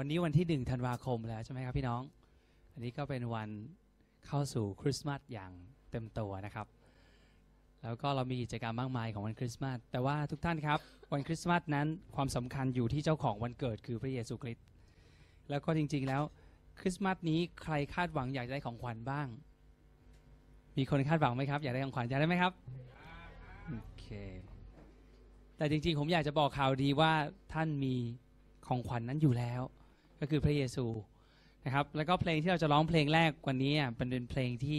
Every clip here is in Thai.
วันนี้วันที่1 ธันวาคมแล้วใช่ไหมครับพี่น้องอันนี้ก็เป็นวันเข้าสู่คริสต์มาสอย่างเต็มตัวนะครับแล้วก็เรามีกิจกรรมมากมายของวันคริสต์มาสแต่ว่าทุกท่านครับวันคริสต์มาสนั้นความสำคัญอยู่ที่เจ้าของวันเกิดคือพระเยซูคริสต์แล้วก็จริงๆแล้วคริสต์มาสนี้ใครคาดหวังอยากได้ของขวัญบ้างมีคนคาดหวังไหมครับอยากได้ของขวัญอยากได้ไหมครับโอเคแต่จริงๆผมอยากจะบอกข่าวดีว่าท่านมีของขวัญ นั้นอยู่แล้วก็คือพระเยซูนะครับแล้วก็เพลงที่เราจะร้องเพลงแรกวันนี้เป็นเพลงที่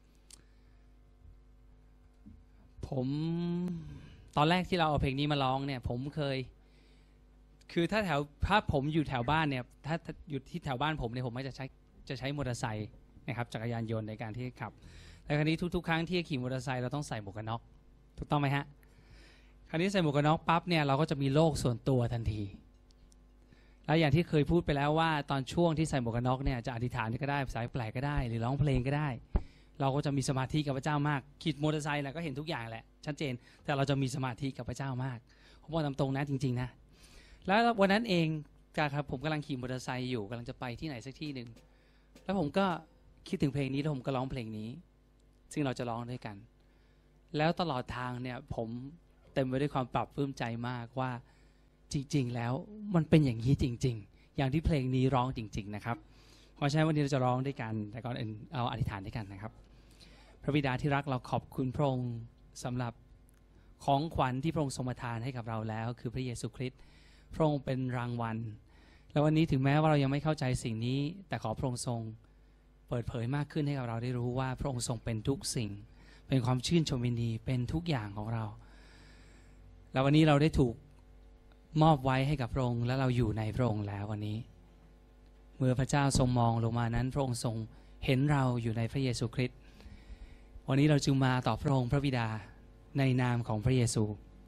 ผมตอนแรกที่เราเอาเพลงนี้มาร้องเนี่ยผมเคยคือถ้าผมอยู่แถวบ้านเนี่ยถ้าอยู่ที่แถวบ้านผมเนี่ยผมจะใช้มอเตอร์ไซค์นะครับจักรยานยนต์ในการที่ขับแล้วคราวนี้ทุกๆครั้งที่ขี่มอเตอร์ไซค์เราต้องใส่หมวกกันน็อกถูกต้องไหมฮะคราวนี้ใส่หมวกกันน็อกปั๊บเนี่ยเราก็จะมีโลกส่วนตัวทันทีแล้วอย่างที่เคยพูดไปแล้วว่าตอนช่วงที่ใส่หมวกกันน็อกเนี่ยจะอธิษฐานก็ได้สายแปลกก็ได้หรือร้องเพลงก็ได้เราก็จะมีสมาธิกับพระเจ้ามากขี่มอเตอร์ไซค์แหละก็เห็นทุกอย่างแหละชัดเจนแต่เราจะมีสมาธิกับพระเจ้ามากผมบอกตามตรงนะจริงๆนะแล้ววันนั้นเองครับผมกำลังขี่มอเตอร์ไซค์อยู่กำลังจะไปที่ไหนสักที่หนึ่งแล้วผมก็คิดถึงเพลงนี้แล้วผมก็ร้องเพลงนี้ซึ่งเราจะร้องด้วยกันแล้วตลอดทางเนี่ยผมเต็มไปด้วยความปรับปลื้มใจมากว่าจริงๆแล้วมันเป็นอย่างนี้จริงๆอย่างที่เพลงนี้ร้องจริงๆนะครับเพราะฉะนั้นวันนี้เราจะร้องด้วยกันแต่ก่อนอื่นเอาอธิษฐานด้วยกันนะครับพระบิดาที่รักเราขอบคุณพระองค์สำหรับของขวัญที่พระองค์ทรงประทานให้กับเราแล้วคือพระเยซูคริสต์พระองค์เป็นรางวัลแล้ววันนี้ถึงแม้ว่าเรายังไม่เข้าใจสิ่งนี้แต่ขอพระองค์ทรงเปิดเผยมากขึ้นให้กับเราได้รู้ว่าพระองค์ทรงเป็นทุกสิ่งเป็นความชื่นชมยินดีเป็นทุกอย่างของเราแล้ววันนี้เราได้ถูกมอบไว้ให้กับพระองค์และเราอยู่ในพระองค์แล้ววันนี้เมื่อพระเจ้าทรงมองลงมานั้นพระองค์ทรงเห็นเราอยู่ในพระเยซูคริสต์วันนี้เราจึงมาต่อพระองค์พระบิดาในนามของพระเยซู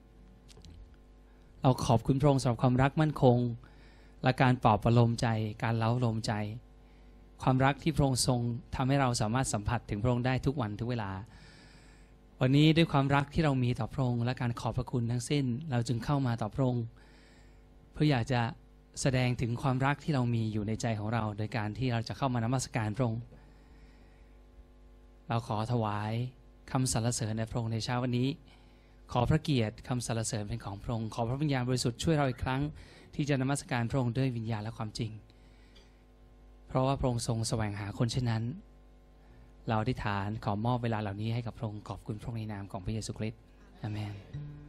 เราขอบคุณพระองค์สำหรับความรักมั่นคงและการปลอบประโลมใจการเล้าโลมใจความรักที่พระองค์ทรงทำให้เราสามารถสัมผัสถึงพระองค์ได้ทุกวันทุกเวลาวันนี้ด้วยความรักที่เรามีต่อพระองค์และการขอบพระคุณทั้งสิ้นเราจึงเข้ามาต่อพระองค์เพื่ออยากจะแสดงถึงความรักที่เรามีอยู่ในใจของเราโดยการที่เราจะเข้ามานมัสการพระองค์เราขอถวายคำสรรเสริญในพระองค์ในเช้าวันนี้ขอพระเกียรติคำสรรเสริญเป็นของพระองค์ขอพระวิญญาณบริสุทธิ์ช่วยเราอีกครั้งที่จะนมัสการพระองค์ด้วยวิญญาณและความจริงเพราะว่าพระองค์ทรงแสวงหาคนเช่นนั้นเราอธิษฐานขอมอบเวลาเหล่านี้ให้กับพระองค์ขอบคุณพระองค์ในนามของพระเยซูคริสต์อาเมน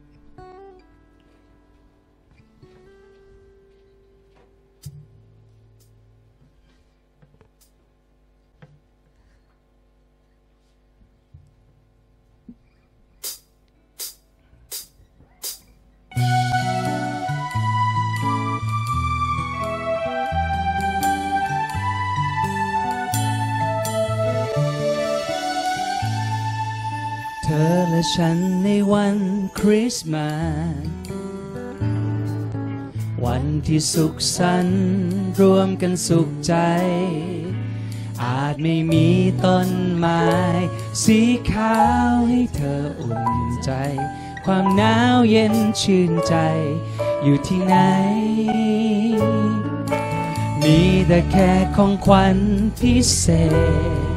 เธอและฉันในวันคริสต์มาสวันที่สุขสันต์รวมกันสุขใจอาจไม่มีต้นไม้สีขาวให้เธออุ่นใจความหนาวเย็นชื่นใจอยู่ที่ไหนมีแต่แค่ของขวัญพิเศษ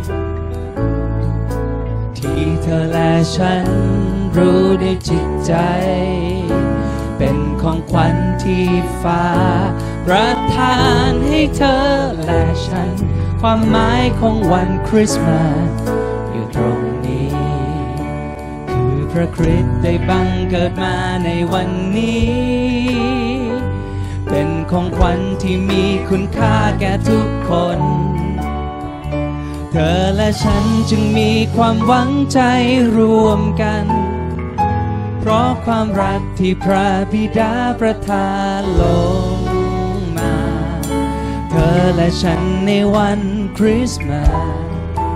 ที่เธอและฉันรู้ได้จิตใจเป็นของขวัญที่ฟ้าประทานให้เธอและฉันความหมายของวันคริสต์มาสอยู่ตรงนี้คือพระคริสต์ได้บังเกิดมาในวันนี้เป็นของขวัญที่มีคุณค่าแก่ทุกคนเธอและฉันจึงมีความหวังใจรวมกันเพราะความรักที่พระบิดาประทานลงมาเธอและฉันในวันคริสต์มาส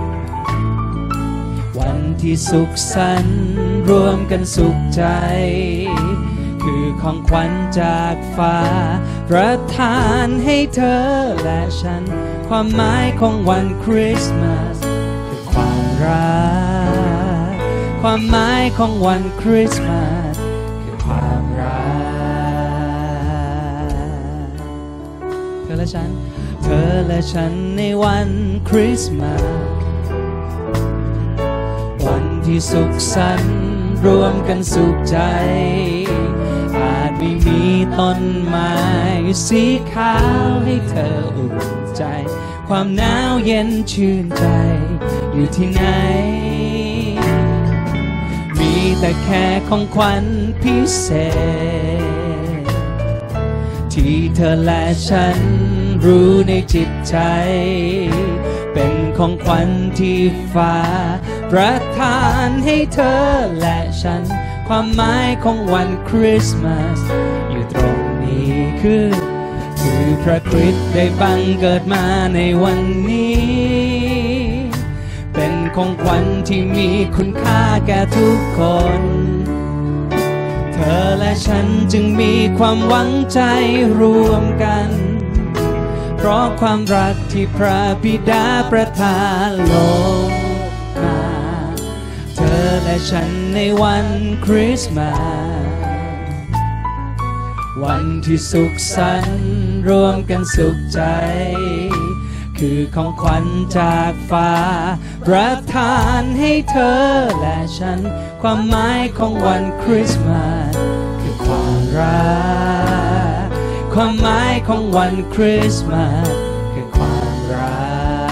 วันที่สุขสันต์รวมกันสุขใจคือของขวัญจากฟ้าประทานให้เธอและฉันความหมายของวันคริสต์มาสคือความรักความหมายของวันคริสต์มาสคือความรักเธอและฉันเธอและฉันในวันคริสต์มาสวันที่สุขสันต์รวมกันสุขใจอาจไม่มีต้นไม้สีขาวให้เธออุ่นใจความหนาวเย็นชื่นใจอยู่ที่ไหนมีแต่แค่ของขวัญพิเศษที่เธอและฉันรู้ในจิตใจเป็นของขวัญที่ฟ้าประทานให้เธอและฉันความหมายของวันคริสต์มาสอยู่ตรงนี้คือพระคริสต์ได้บังเกิดมาในวันนี้เป็นของขวัญที่มีคุณค่าแก่ทุกคนเธอและฉันจึงมีความหวังใจรวมกันเพราะความรักที่พระบิดาประทานลงมาเธอและฉันในวันคริสต์มาสวันที่สุขสันต์รวมกันสุขใจคือของขวัญจากฟ้าประทานให้เธอและฉันความหมายของวันคริสต์มาสคือความรักความหมายของวันคริสต์มาสคือความรั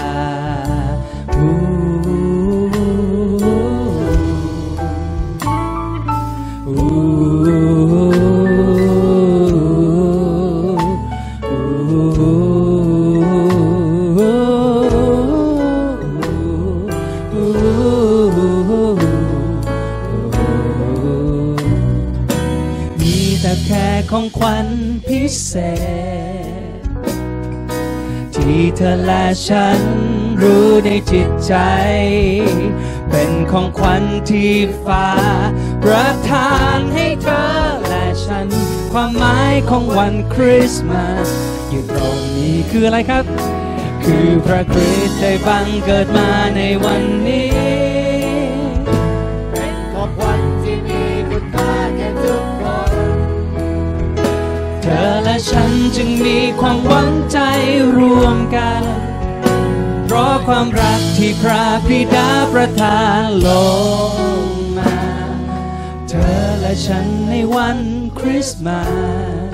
ของขวัญพิเศษที่เธอและฉันรู้ในจิตใจเป็นของขวัญที่ฟ้าประทานให้เธอและฉันความหมายของวันคริสต์มาสอยู่ตรงนี้คืออะไรครับคือพระคริสต์ได้บังเกิดมาในวันนี้เป็นของขวัญที่มีคุณค่าแก่ทุกคนเธอและฉันจึงมีความหวังใจรวมกันเพราะความรักที่พระบิดาประทานลงมาเธอและฉันในวันคริสต์มาส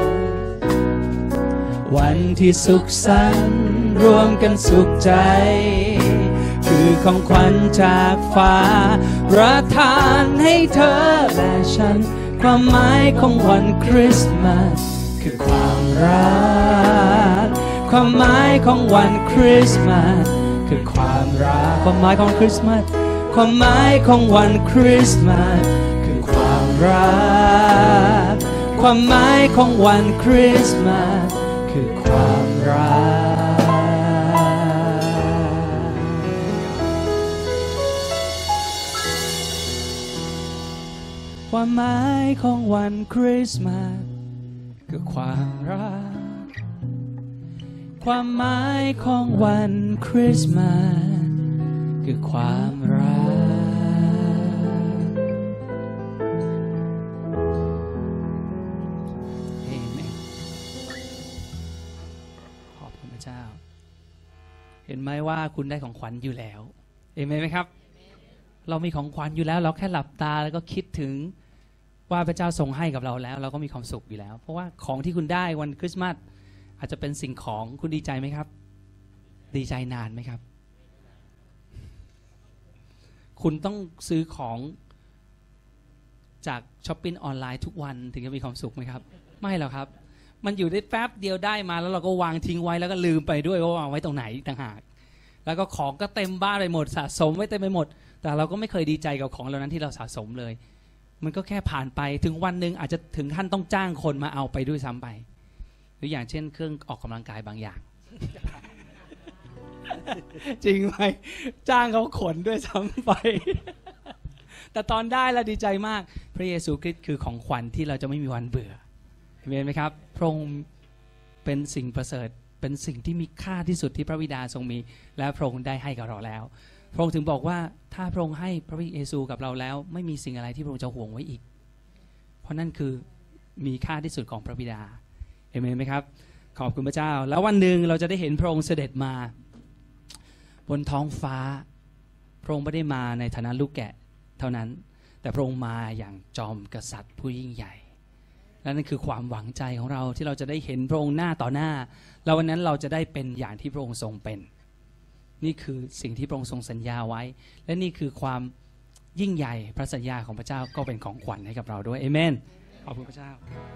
วันที่สุขสันต์รวมกันสุขใจคือของขวัญจากฟ้าประทานให้เธอและฉันความหมายของวันคริสต์มาสคือความรักความหมายของวันคริสต์มาสคือความรักความหมายของคริสต์มาสความหมายของวันคริสต์มาสคือความรักความหมายของวันคริสต์มาสคือความรักความหมายของวันคริสต์มาสคือความรักความหมายของวันคริสต์มาสคือความรักเอเมนขอบคุณพระเจ้าเห็นไหมว่าคุณได้ของขวัญอยู่แล้วเอเมนไหมครับเรามีของขวัญอยู่แล้วเราแค่หลับตาแล้วก็คิดถึงว่าพระเจ้าทรงให้กับเราแล้วเราก็มีความสุขอยู่แล้วเพราะว่าของที่คุณได้วันคริสต์มาสอาจจะเป็นสิ่งของคุณดีใจไหมครับดีใจนานไหมครับคุณต้องซื้อของจากช้อปปิ้งออนไลน์ทุกวันถึงจะมีความสุขไหมครับไม่หรอกครับมันอยู่ได้แป๊บเดียวได้มาแล้วเราก็วางทิ้งไว้แล้วก็ลืมไปด้วยว่าวางไว้ตรงไหนต่างหากแล้วก็ของก็เต็มบ้านไปหมดสะสมไว้เต็มไปหมดแต่เราก็ไม่เคยดีใจกับของเหล่านั้นที่เราสะสมเลยมันก็แค่ผ่านไปถึงวันหนึ่งอาจจะถึงขั้นต้องจ้างคนมาเอาไปด้วยซ้ำไปหรืออย่างเช่นเครื่องออกกำลังกายบางอย่าง จริงไหมจ้างเขาขนด้วยซ้ำไป แต่ตอนได้เราดีใจมากพระเยซูคริสต์คือของขวัญที่เราจะไม่มีวันเบื่อเห็นไหมครับพระองค์เป็นสิ่งประเสริฐเป็นสิ่งที่มีค่าที่สุดที่พระบิดาทรงมีและพระองค์ได้ให้กับเราแล้วพระองค์ถึงบอกว่าถ้าพระองค์ให้พระเยซูกับเราแล้วไม่มีสิ่งอะไรที่พระองค์จะห่วงไว้อีกเพราะนั่นคือมีค่าที่สุดของพระบิดาเห็นไหมครับขอบคุณพระเจ้าแล้ววันหนึ่งเราจะได้เห็นพระองค์เสด็จมาบนท้องฟ้าพระองค์ไม่ได้มาในฐานะลูกแกะเท่านั้นแต่พระองค์มาอย่างจอมกษัตริย์ผู้ยิ่งใหญ่และนั่นคือความหวังใจของเราที่เราจะได้เห็นพระองค์หน้าต่อหน้าแล้ววันนั้นเราจะได้เป็นอย่างที่พระองค์ทรงเป็นนี่คือสิ่งที่พระองค์ทรงสัญญาไว้และนี่คือความยิ่งใหญ่พระสัญญาของพระเจ้าก็เป็นของขวัญให้กับเราด้วยเอเมนขอบคุณพระเจ้า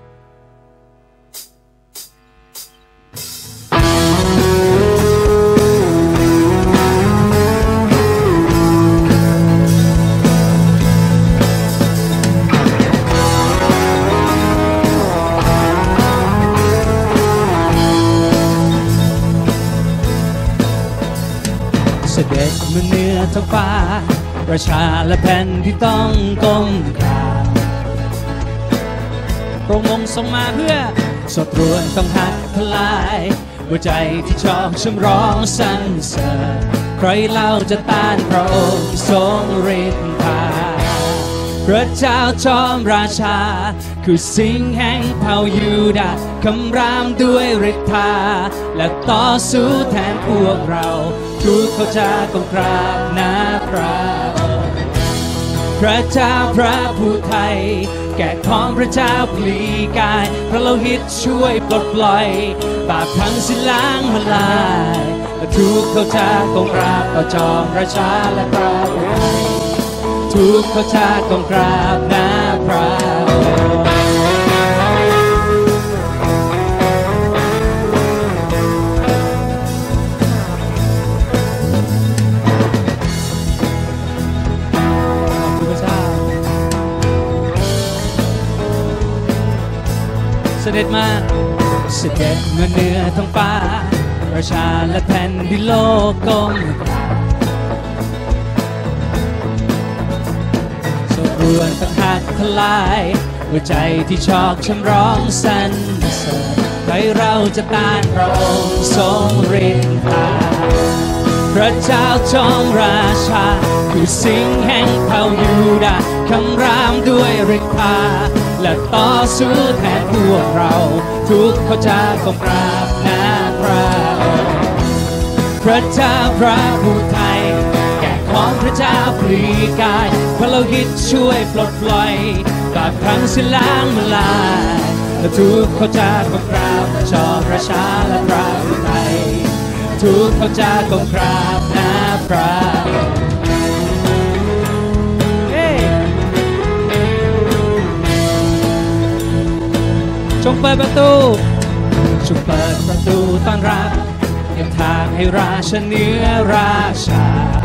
เสด็จมาเหนือท้องฟ้าประชาและแผ่นที่ต้องก้มกราบพระองค์ทรงมาเพื่อศัตรูต้องหักทลายหัวใจที่ชอกช้ำร้องสรรเสริญใครเล่าจะต้านพระองค์ทรงฤทธาพระเจ้าจอมราชาคือสิงห์แห่งเผ่ายูดาห์คำรามด้วยฤทธาและต่อสู้แทนพวกเราทุกเขาจะต้องกราบหน้าพระองค์พระเจ้าพระผู้ไทยแก่ของพระเจ้าพลีกายพระโลหิตช่วยปลดปล่อยบาปทั้งสิ้นล้างมาลายและทุกเขาจะต้องกราบต่อจอมราชาและพระผู้ไทยทุกเขาจะต้องกราบหน้าพระองค์เสด็จมาเหนือท้องฟ้าประชาและแผ่นดินโลกก้มกราบศัตรูต้องหักทลายหัวใจที่ชอกช้ำร้องสรรเสริญใครเราจะต้านพระองค์ทรงฤทธาพระเจ้าจอมราชาคือสิงห์แห่งเผ่ายูดาห์คำรามด้วยฤทธาและต่อสู้แทนพวกเราทุกเขาจะก้มกราบหน้าพระองค์พระเจ้าพระผู้ไทยแก่ของพระเจ้าพลีกายพระโลหิตช่วยปลดปล่อยบาปทั้งสิ้นล้างมาลายและทุกเขาจะก้มกราบจอมราชาและพระผู้ไทยทุกเขาจะก้มกราบหน้าพระองค์จงเปิดประตูต้อนรับเตรียมทางให้ราชเหนือราชา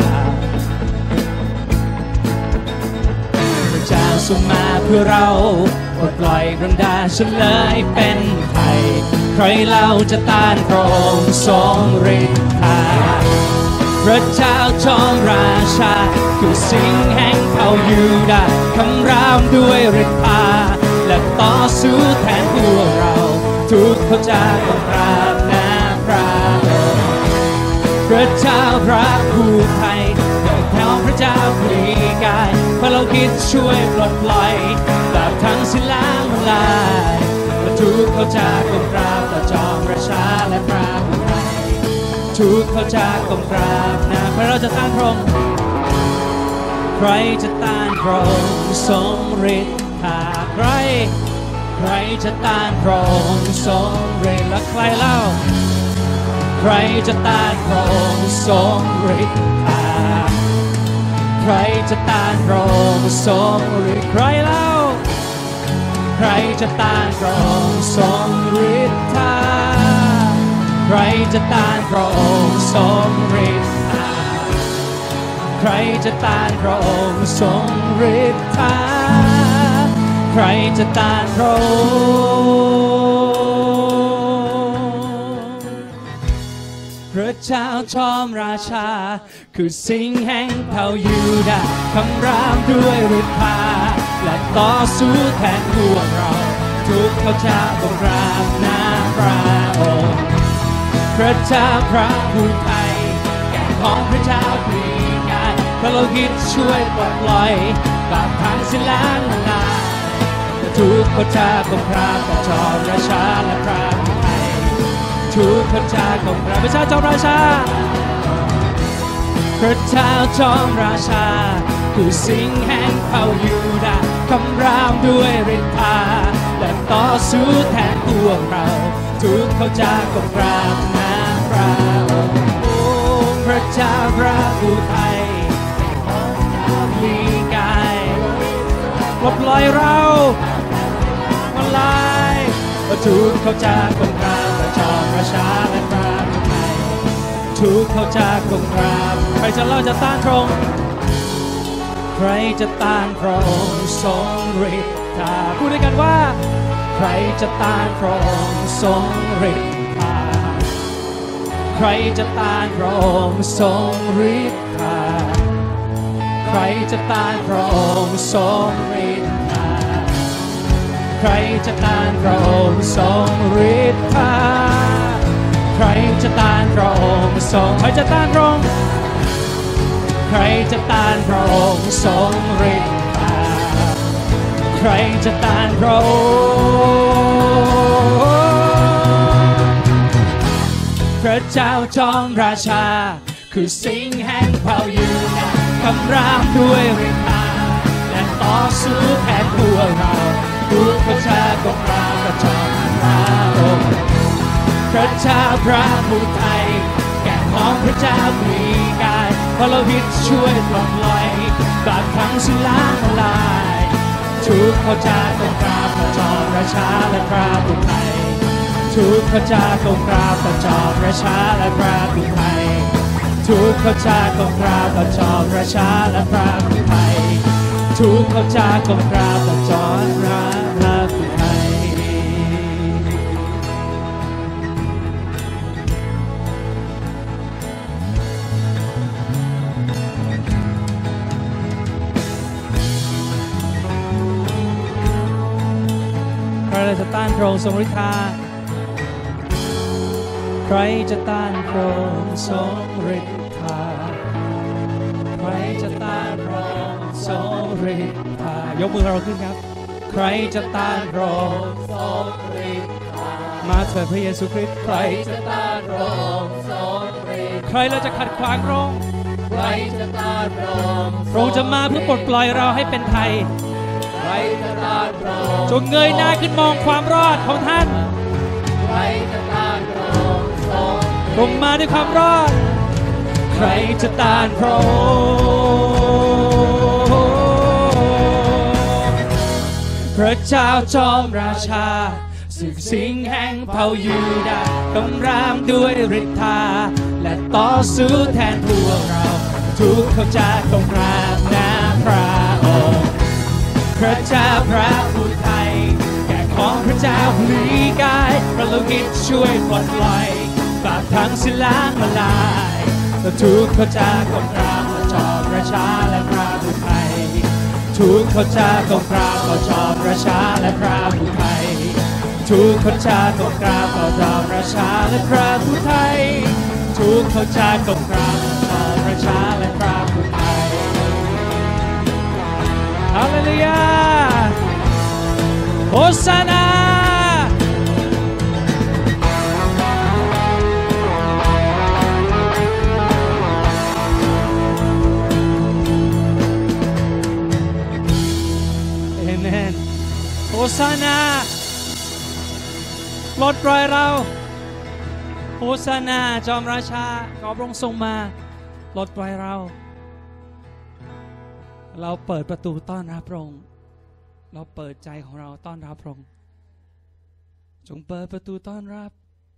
พระเจ้าทรงมาเพื่อเราปลดปล่อยรันดาเฉลยเป็นไทยใครเล่าจะต้านพระองค์ทรงฤทธาพระเจ้าจอมราชาคือสิงห์แห่งเผ่ายูดาห์คำรามด้วยฤทธาและต่อสู้แทนพวกเราทุกเขาจะต้องกราบหน้าพระองค์พระเจ้าพระผู้ไทยแก่ของพระเจ้าพลีกายพระโลหิตช่วยปลดปล่อยบาปทั้งสิ้นล้างมาลายและทุกเขาจะก้มกราบต่อจอมราชาและพระผู้ไทยทุกเขาจะก้มกราบหน้าพระเราจะต้านพระองค์ใครจะต้านพระองค์ทรงฤทธิ์ใครจะต้านพระองค์ทรงฤทธิ์และใครเล่าใครจะต้านพระองค์ทรงฤทธิ์ใครจะต้านพระองค์ทรงฤทธิ์ใครเล่าใครจะต้านพระองค์ทรงฤทธิ์ใครจะต้านพระองค์ทรงฤทธิ์ใครจะต้านพระองค์ทรงฤทธิ์ใครจะต้านพระองค์พระเจ้าจอมราชาคือสิงห์แห่งเผ่ายูดาห์คำรามด้วยฤทธาและต่อสู้แทนพวกเราทุกเขาจะก้มกราบหน้าพระองค์พระเจ้าพระผู้ไทยแก่ของพระเจ้าพลีกายพระโลหิตช่วยปลดปล่อยบาปทั้งสิ้นล้างมาลายทุกเขาจะก้มกราบต่อจอมราชาและพระผู้ไทยคนจาของเราพระเจ้าจอมราชาพระเจ้าจอมราชาผู้สิงห์แห่งเผ่ายูดาห์คำรามด้วยฤทธาและต่อสู้แทนพวกเราทุกเขาจะกบกราบน้ำพระองค์โอ้พระเจ้าพระผู้ไทยมีกายปลดปล่อยเรามาลายทุกเขาจะกบกราบพระจอมราชาและพระผู้ไทยทุกเขาจะกบกราบใครจะเล่าจะต้านพระองค์ใครจะต้านพระองค์ทรงฤทธาพูดด้วยกันว่าใครจะต้านพระองค์ทรงฤทธาใครจะต้านพระองค์ทรงฤทธาใครจะต้านพระองค์ทรงฤทธาใครจะต้านพระองค์ทรงฤทธาใครจะต้านพระองค์ทรงใครจะต้านพระองค์ใครจะต้านพระองค์ทรงฤทธาใครจะต้านพระองค์พระเจ้าจอมราชาคือสิงห์แห่งเผ่ายูดาห์คำรามด้วยฤทธาและต่อสู้แทนพวกเราทุกประชากรเรากระจอมพระองค์พระเจ้าพระผู้ไทยแก่ของพระเจ้ามีกายพระวิทย์ช่วยปลดปล่อยบาปทั้งสิ้นล้างลายทุกเขาจะต้องกราบพระจอมราชาและพระผู้ไทยทุกเขาจะต้องกราบพระจอมราชาและพระผู้ไทยทุกเขาจะต้องกราบพระจอมราชาและพระผู้ไทยทุกเขาจะต้องกราบพระจอมราชาและพระผู้ไทยใครจะต้านพระองค์ทรงฤทธาใครจะต้านพระองค์ทรงฤทธาใครจะต้านพระองค์ทรงฤทธายกมือเราขึ้นครับใครจะต้านพระองค์ทรงฤทธามาเถิดพระเยซูคริสต์ใครจะต้านพระองค์ทรงฤทธาใครเราจะขัดขวางพระองค์ใครจะต้านพระองค์พระองค์จะมาเพื่อปลดปล่อยเราให้เป็นไทยใครจะต้านพระองค์จงเงยหน้าขึ้นมองความรอดของท่านใครจะต้านพระองค์ทรงมาด้วยความรอดใครจะต้านพระองค์พระเจ้าจอมราชาศึกสิงห์แห่งเผ่ายูดาห์กำรามด้วยฤทธาและต่อสู้แทนพวกเราทุกเขาจะต้องกราบน้ำพระองค์พระเจ้าพระผู้ไทยแก่ของพระเจ้าพลีกายพระโลกิตช่วยปลดปล่อยบาปทั้งสิ้นล้างมาลายและทุกเขาจะต้องกราบพระจอมราชาและพระผู้ไทยทุกเขาจะต้องกราบพระจอมราชาและพระผู้ไทยทุกเขาจะต้องกราบพระจอมราชาและพระผู้ไทยทุกเขาจะต้องกราบพระจอมราชาและพระผู้ไทยฮาเลลูยาโฮซานาเอเมนโฮซานาปลดปล่อยเราโฮซานาจอมราชาขอพระองค์ทรงมาปลดปล่อยเราเปิดประตูต้อนรับพระองค์เราเปิดใจของเราต้อนรับพระองค์จงเปิดประตูต้อนรับ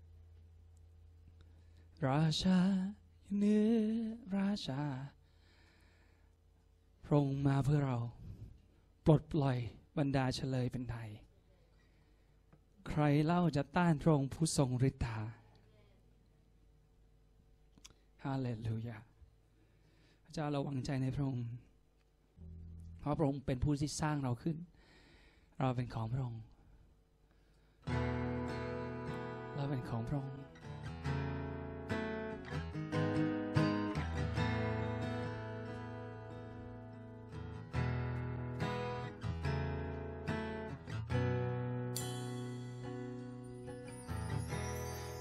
ราชาเหนือราชาพระองค์มาเพื่อเราปลดปล่อยบรรดาเฉลยเป็นไทยใครเล่าจะต้านพระองค์ผู้ทรงฤทธาฮาเลลูยาพระเจ้าเราวางใจในพระองค์เพราะพระองค์เป็นผู้ที่สร้างเราขึ้นเราเป็นของพระองค์เราเป็นของพระองค์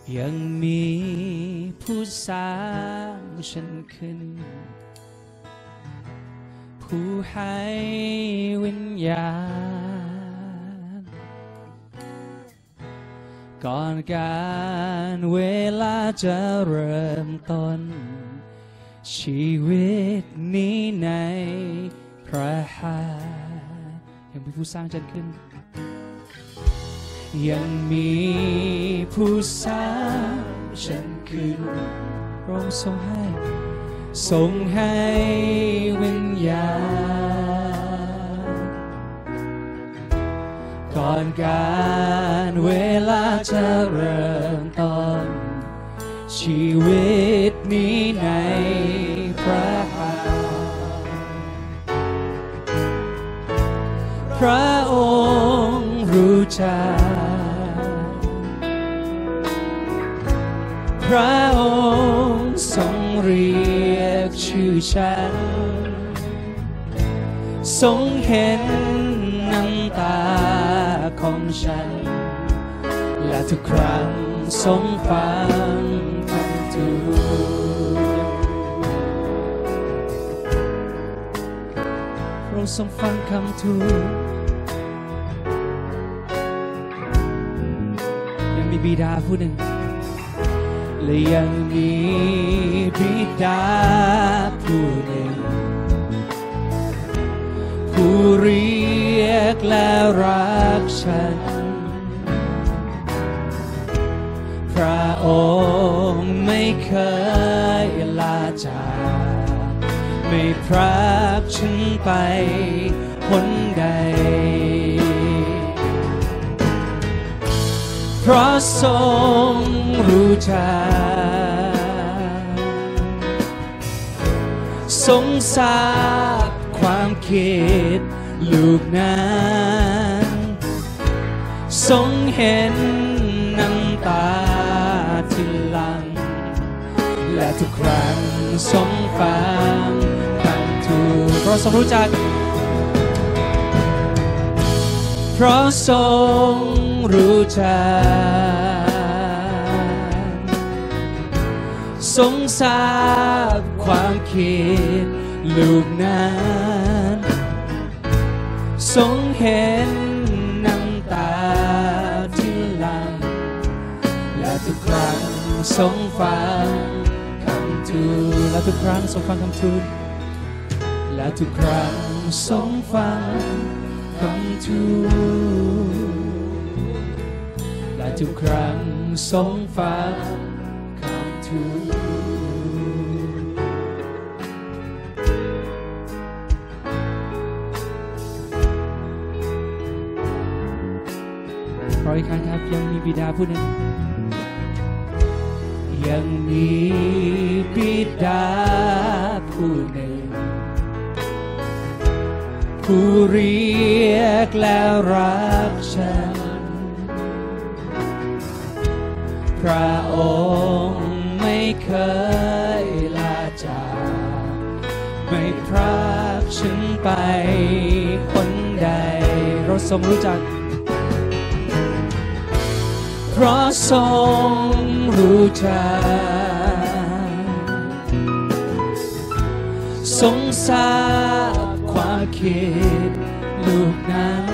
ยังมีผู้สร้างฉันขึ้นผู้ให้วิญญาณก่อนการเวลาจะเริ่มต้นชีวิตนี้ในพระหัตถ์ยังมีผู้สร้างฉันขึ้นยังมีผู้สร้างฉันขึ้นพระองค์ทรงให้วิญญาณก่อนการเวลาจะเริ่มต้นชีวิตนี้ในพระหัตถ์พระองค์รู้จักพระองค์ทรงเรียกชื่อฉันทรงเห็นน้ำตาของฉันและทุกครั้งทรงฟังคำทูลพระองค์ทรงฟังคำทูลยังมีบิดาผู้หนึ่งและยังมีบิดาผู้หนึ่งผู้เรียกและรักฉันพระองค์ไม่เคยลาจากไม่พรากฉันไปหนใดเพราะทรงรู้จักทรงทราบความคิดลูกนั้นทรงเห็นน้ำตาที่หลั่งและทุกครั้งทรงฟังคำทูลเพราะทรงรู้จักเพราะทรงรู้จักทรงทราบความคิดลูกนั้นทรงเห็นน้ำตาที่หลั่งและทุกครั้งทรงฟังคำทูลและทุกครั้งทรงฟังคำทูลและทุกครั้งทรงฟังคำทูลและทุกครั้งทรงฟังคำทูลขออีกครั้งครับยังมีบิดาผู้หนึ่งยังมีบิดาผู้หนึ่งผู้เรียกและรักฉันพระองค์ไม่เคยลาจากไม่พรากฉันไปคนใดเราทรงรู้จักเพราะทรงรู้จักทรงทราบความคิดลูกนั้น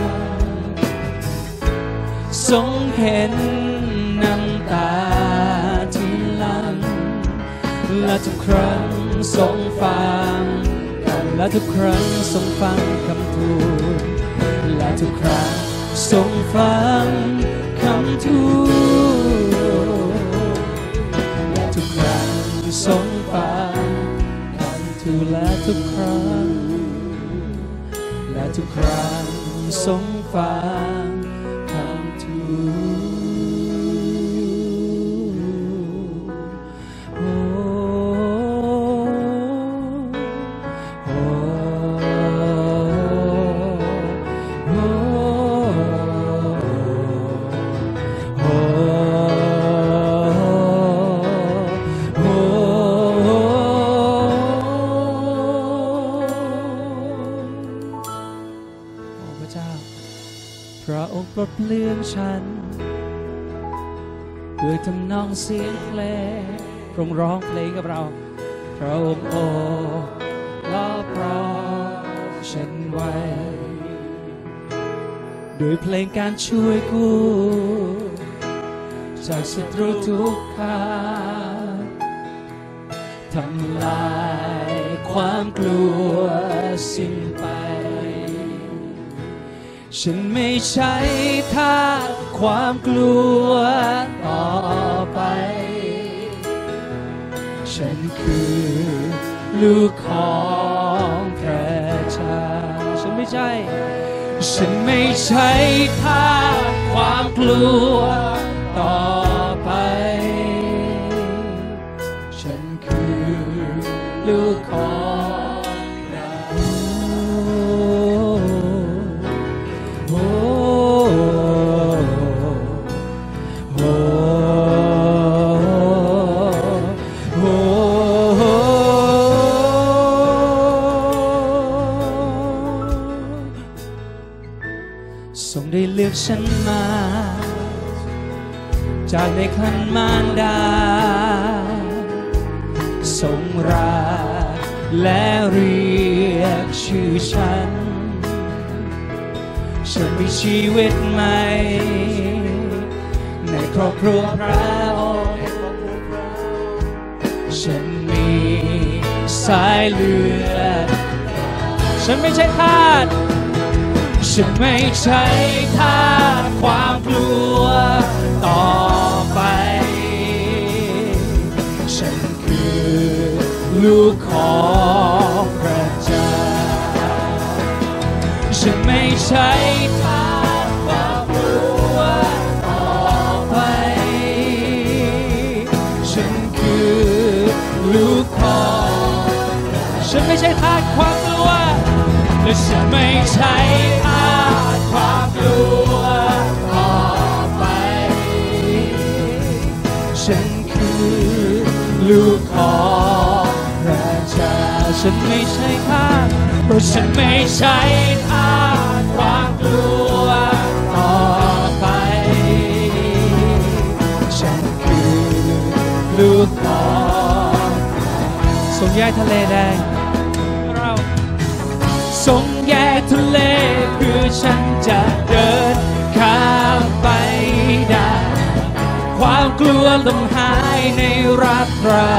ทรงเห็นน้ำตาที่หลั่งและทุกครั้งทรงฟังและทุกครั้งทรงฟังคำทูลและทุกครั้งทรงฟังคำทูลและทุกครั้งทรงฟังคำทูลและทุกครั้งและทุกครั้งทรงฟังคำทูลพระองค์ปลดเปลื้องฉันด้วยด้วยทำนองเสียงเพลงพระองค์ร้องเพลงกับเราพระองค์โอ้ลอบรอฉันไว้ด้วยเพลงการช่วยกู้จากศัตรูทุกข้างทำลายความกลัวสิ้นไปฉันไม่ใช่ทาสความกลัวต่อไปฉันคือลูกของพระเจ้าฉันไม่ใช่ทาสความกลัวต่อไปฉันคือลูกของพระทรงได้เลือกฉันมาจากในครรภ์มารดาทรงรักและเรียกชื่อฉันมีชีวิตใหม่ในครอบครัวพระองค์ฉันมีสายเลือดฉันไม่ใช่ทาสฉันไม่ใช่ทาสความกลัวต่อไปฉันคือลูกของพระเจ้าฉันไม่ใช่ทาสความกลัวต่อไปฉันคือลูกของฉันไม่ใช่ทาสความกลัวและฉันไม่ใช่ทาสความกลัวต่อไปฉันคือลูกของพระเจ้าฉันไม่ใช่ทาสเพราะฉันไม่ใช่ทาสความกลัวต่อไปฉันคือลูกของทรงย้ายทะเลแดงทรงแยกทะเลเพื่อฉันจะเดินข้ามไปได้ความกลัวลมหายในรักเรา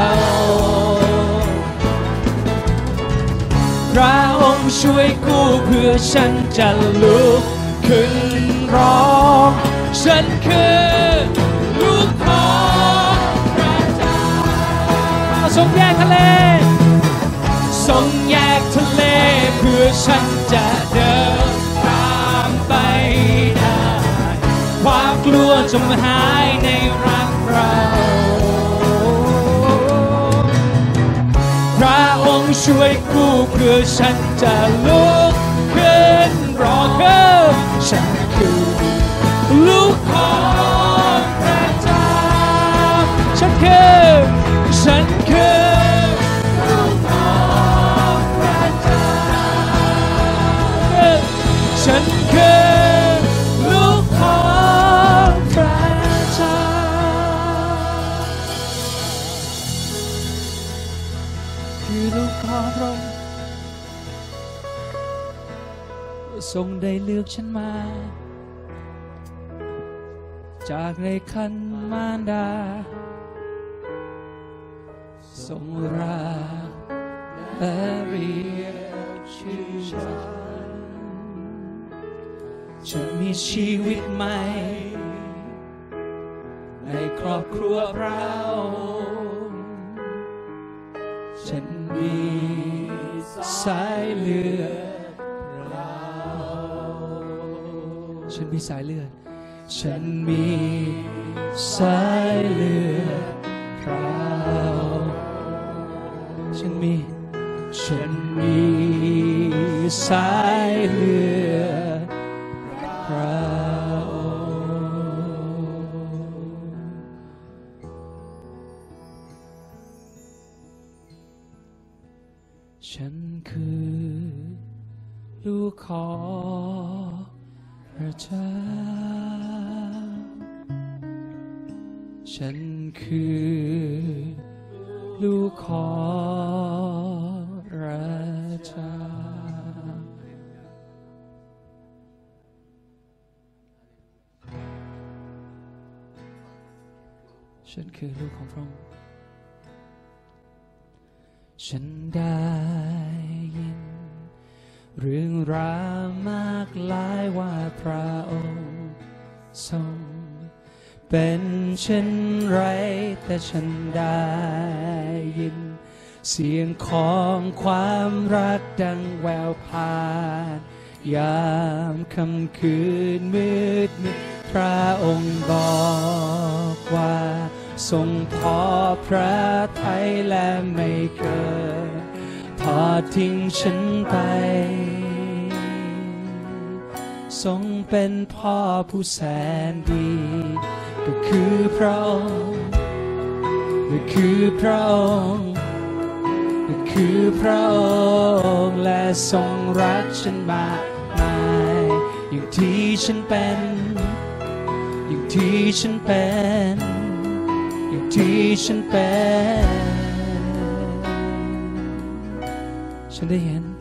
พระองค์ช่วยกู้เพื่อฉันจะลุกขึ้นร้องฉันคือลูกของพระเจ้าทรงแยกทะเลทรงแยกทะเลเพื่อฉันจะเดินข้ามไปได้ความกลัวจงหายในรักเราพระองค์ช่วยกู้เพื่อฉันจะลุกขึ้นรอขึ้นฉันคือลูกของพระเจ้าฉันคือฉันคือลูกของพระเจ้าคือลูกของพระองค์ทรงได้เลือกฉันมาจากในครรภ์มารดาทรงรักและเรียกชื่อฉันมีชีวิตใหม่ในครอบครัวเราฉันมีสายเลือดฉันมีสายเลือดฉันมีสายเลือดเราฉันมีสายเลือดฉันคือลูกของพระเจ้าฉันคือลูกของพระเจ้าฉันคือลูกของพระองค์ฉันได้ยินเรื่องราวมากหลายว่าพระองค์ทรงเป็นเช่นไรแต่ฉันได้ยินเสียงของความรักดังแววผ่านยามค่ำคืนมืดมิดพระองค์บอกว่าทรงพอพระทัยและไม่เคยทอดทิ้งฉันไปทรงเป็นพ่อผู้แสนดีก็คือพระองค์ก็คือพระองค์ก็คือพระองค์และทรงรักฉันมากมายอย่างที่ฉันเป็นอย่างที่ฉันเป็นอย่างที่ฉันเป็นฉันได้เห็น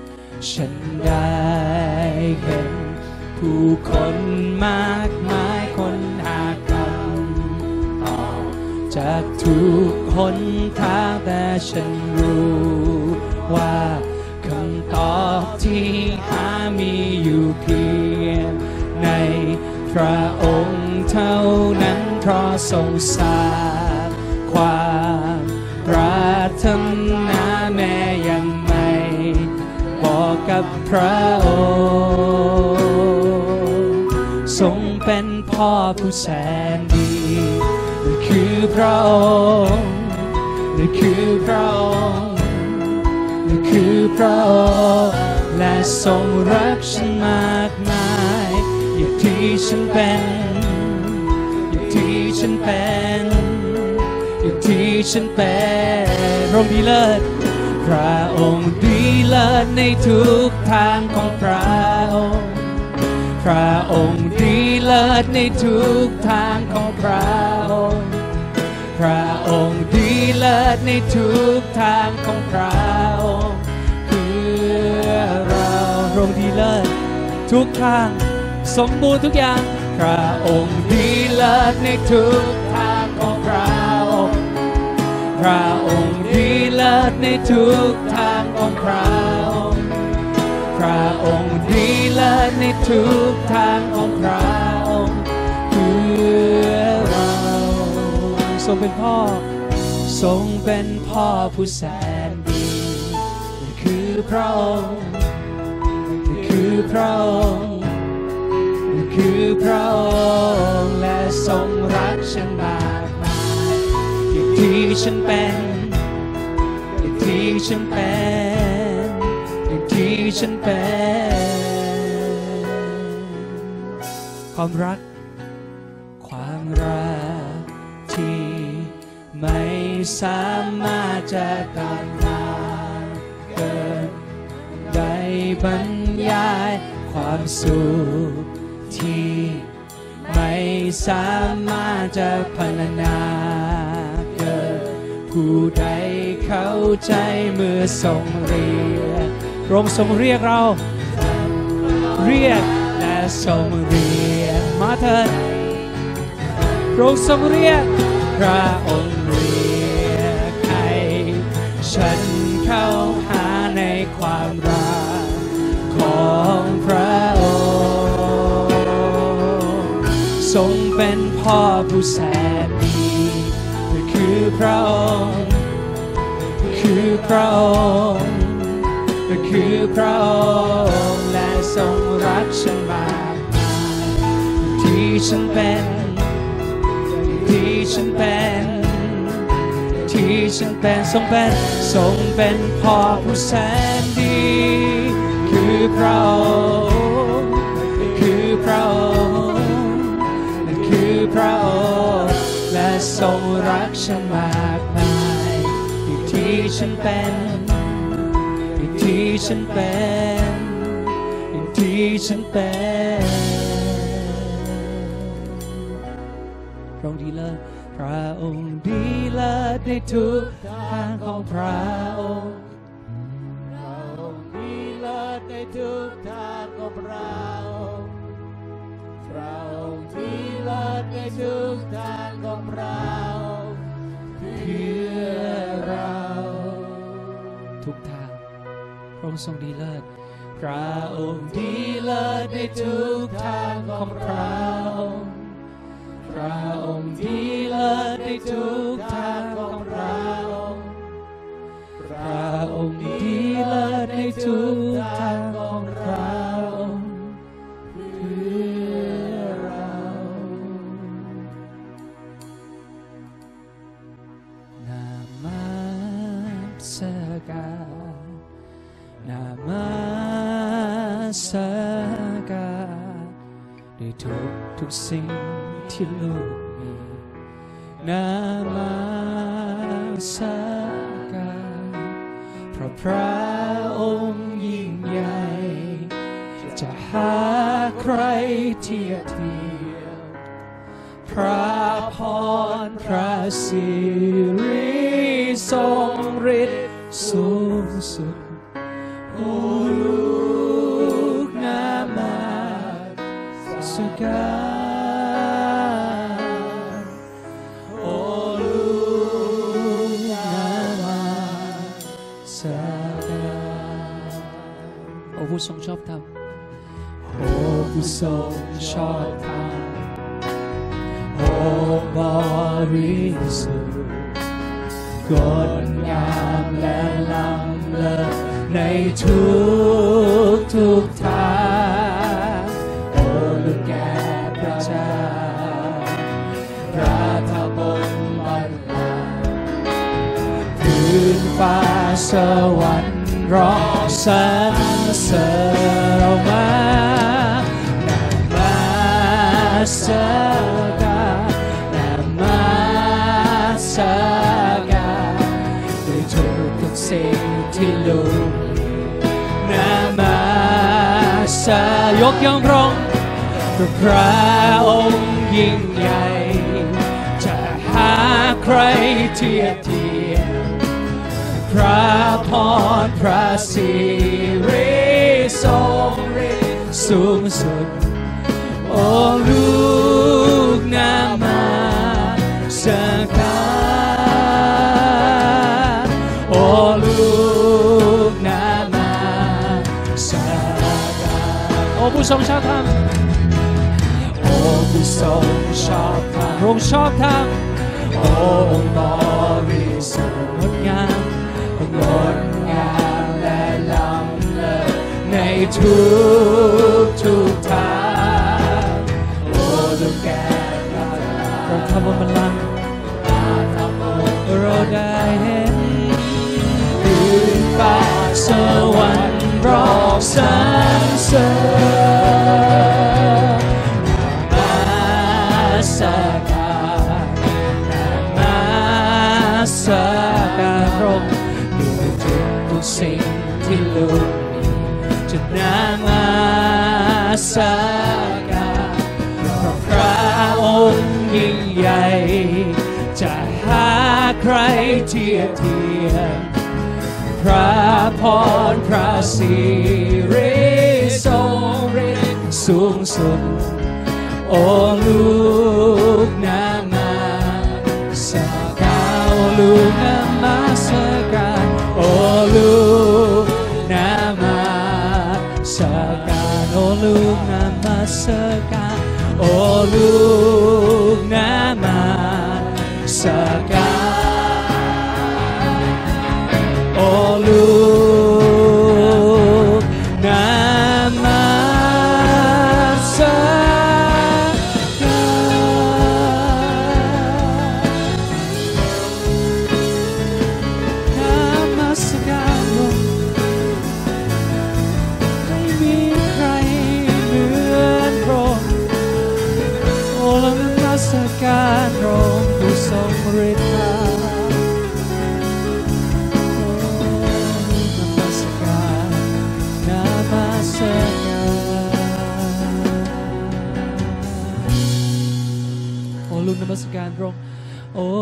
ผู้คนมากมายคนหาคำตอบจากทุกหนทางแต่ฉันรู้ว่าคำตอบที่หามีอยู่เพียงในพระองค์เท่านั้นเพราะทรงสร้างความปรารถนาแม้ยังไม่บอกกับพระองค์ทรงเป็นพ่อผู้แสนดีนั่นคือพระองค์นั่นคือพระองค์นั่นคือพระองค์และทรงรักฉันมากมายอย่างที่ฉันเป็นอย่างที่ฉันเป็นอย่างที่ฉันเป็นพระองค์ดีเลิศพระองค์ดีเลิศในทุกทางของพระองค์พระองค์ดีเลิศในทุกทางของพระองค์พระองค์ดีเลิศในทุกทางของพระองค์เพื่อเราพระองค์ดีเลิศทุกทางสมบูรณ์ทุกอย่างพระองค์ดีเลิศในทุกทางของพระองค์พระองค์ดีเลิศในทุกทางของพระองค์พระองค์ดีเลิศในทุกทางของพระองค์เพื่อเราทรงเป็นพ่อทรงเป็นพ่อผู้แสนดีนั่นคือพระองค์นั่นคือพระองค์นั่นคือพระองค์และทรงรักฉันมากมายอย่างที่ฉันเป็นอย่างที่ฉันเป็นอย่างที่ฉันเป็นความรักที่ไม่สามารถจะกล่าวมาเกินได้บรรยายความสุขที่ไม่สามารถจะพรรณนาเกินผู้ใดเข้าใจเมื่อทรงเรียกพระองค์ทรงเรียกเราเรียกและทรงเรียกมาเถิดพระองค์ทรงเรียกพระองค์เรียกให้ฉันเข้าหาในความรักของพระองค์ทรงเป็นพ่อผู้แสนดีคือพระองค์คือพระองค์คือพระองค์และทรงรักฉันมากมายที่ฉันเป็นที่ฉันเป็นที่ฉันเป็นทรงเป็นพ่อผู้แสนดีคือพระองค์คือพระองค์นั่นคือพระองค์และทรงรักฉันมากมายอย่างที่ฉันเป็นอย่างที่ฉันเป็นอย่างที่ฉันเป็นพระองค์ดีเลิศพพระองค์ดีเลิศในทุกทางของพระองค์พระองค์ดีเลิศในทุกทางของพระองค์พระองค์ดีเลิศในทุกทางของพระองค์เพื่อเราทุกทางพระองค์ทรงดีเลิศพระองค์ดีเลิศในทุกทางของพระองค์พระองค์ดีเลิศในทุกทางของพระองค์พระองค์ดีเลิศในทุกทางของพระองค์เพื่อเรานามัสการนามัสการด้วยทุกสิ่งที่ลูกมีนามัสการเพราะพระองค์ยิ่งใหญ่จะหาใครเทียบเทียมพระพรพระสิริทรงฤทธิ์สูงสุดโอ้ลูกนามัสการโอ้ลูกนามัสการโอ้ผู้ทรงชอบธรรมโอ้ผู้ทรงชอบธรรมโอ้บริสุทธิ์งดงามและล้ำเลิศในทุกทางโอ้ลูกแก่พระเจ้าพระทบนบัลลังก์พื้นฟ้าสวรรค์ร้องสรรเสริญมานามัสการนามัสการด้วยทุกสิ่งที่ลูกนามัสยกย่องพระองค์พระองค์ยิ่งใหญ่จะหาใครเทียบเทียมพระพรพระสิริทรงฤทธิ์สูงสุดโอ้ลูกนามัสการโอ้ลูกนามัสการโอ้ผู้ทรงชอบธรรมโอ้ผู้ทรงชอบธรรมพระองค์ชอบธรรมโอ้องค์บริสุทธิ์งดงามงดงามและล้ำเลิศในทุกทางโอ้ลูกแก่เราทำบนบัลลังก์เราได้เห็นพื้นฟ้าสวรรค์ร้องสรรเสริญนามัสการนามัสการพระองค์ด้วยทุกสิ่งที่ลูกมีจะนามัสการเพราะพระองค์ยิ่งใหญ่จะหาใครเทียบเทียมพระพรพระสิริทรงฤทธิ์สูงสุดโอ้ลูกนามัสการโอ้ลูกนามัสการโอ้ลูกนามัสการโอ้ลูกนามัสการโอ้ลูกนามัสการโอ้ลูกนามัสการนามัสการไม่มีใครเหมือนพระองค์โอ้นามัสการพระองค์ผู้ทรงฤทธิ์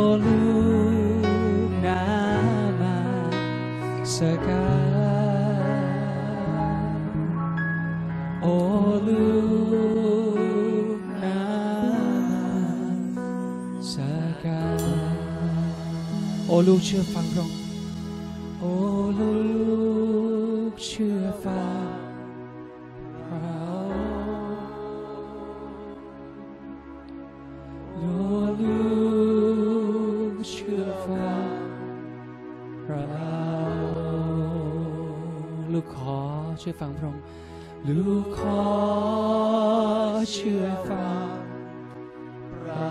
ลูกนามาสการโอ้ลูกนามาสการโอ้ลูกเชื่อฟังพระองค์โอ้ลูกเชื่อฟังลูกเชื่อฟังเราลูกขอเชื่อฟังพระองค์ลูกขอเชื่อฟังเรา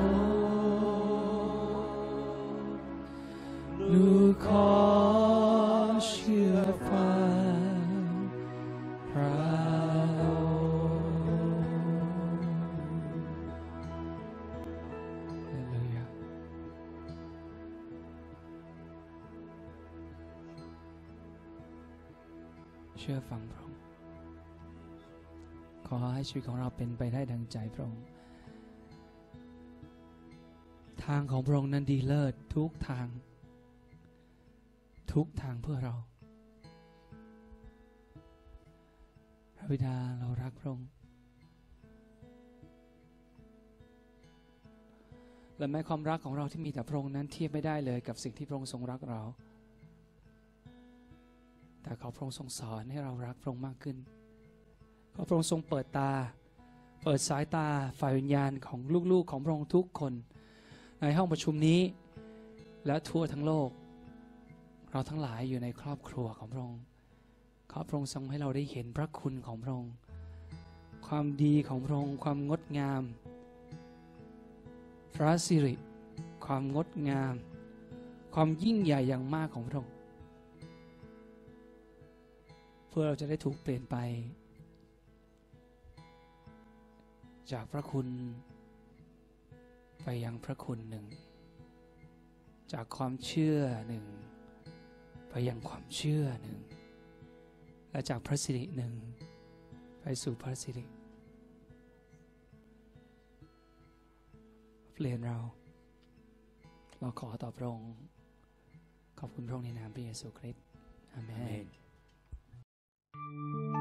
ลูกขอเชื่อฟังเราเชื่อฟังพระองค์ขอให้ชีวิตของเราเป็นไปได้ดังใจพระองค์ทางของพระองค์นั้นดีเลิศทุกทางเพื่อเราพระบิดาเรารักพระองค์และแม้ความรักของเราที่มีต่อพระองค์นั้นเทียบไม่ได้เลยกับสิ่งที่พระองค์ทรงรักเราแต่ขอพระองค์ทรงสอนให้เรารักพระองค์มากขึ้นขอพระองค์ทรงเปิดสายตาฝ่ายวิญญาณของลูกๆของพระองค์ทุกคนในห้องประชุมนี้และทั่วทั้งโลกเราทั้งหลายอยู่ในครอบครัวของพระองค์ขอพระองค์ทรงให้เราได้เห็นพระคุณของพระองค์ความดีของพระองค์ความงดงามพระสิริความงดงามความยิ่งใหญ่อย่างมากของพระองค์เพื่อเราจะได้ถูกเปลี่ยนไปจากพระคุณไปยังพระคุณหนึ่งจากความเชื่อหนึ่งไปยังความเชื่อหนึ่งและจากพระสิริหนึ่งไปสู่พระสิริเปลี่ยนเราขอต่อพระองค์ขอบคุณพระองค์ในนามพระเยซูคริสต์อาเมน